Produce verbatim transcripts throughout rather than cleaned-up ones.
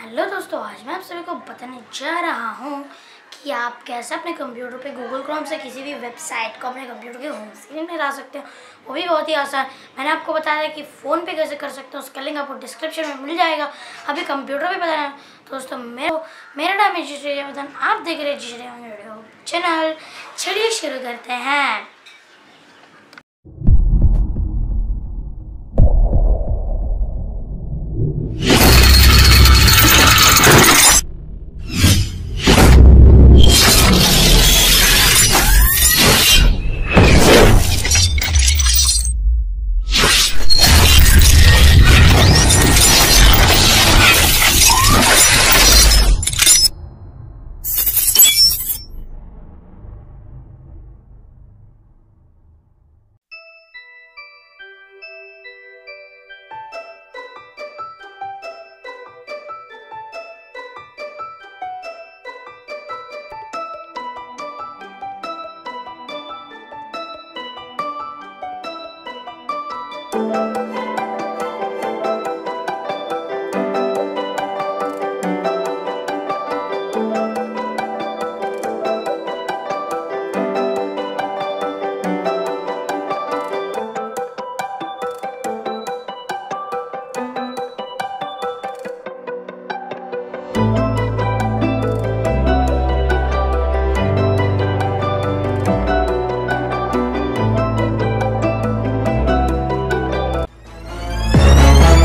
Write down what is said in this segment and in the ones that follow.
Hello दोस्तों, आज मैं आप सभी को बताने जा रहा हूँ कि आप कैसे अपने कंप्यूटर पे गूगल क्रोम से किसी भी वेबसाइट को अपने कंप्यूटर के होम स्क्रीन में ला सकते हो। वो भी बहुत ही आसान। मैंने आपको बताया कि फ़ोन पे कैसे कर सकते हो, उसका लिंक आपको डिस्क्रिप्शन में मिल जाएगा। अभी कंप्यूटर पे बताना है दोस्तों। मेरे मेरा नाम है जी श्री जयवर्धन, आप देख रहे हैं जी श्री जयवर्धन चैनल। चलिए शुरू करते हैं।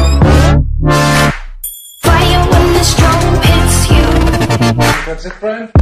That's it, friend.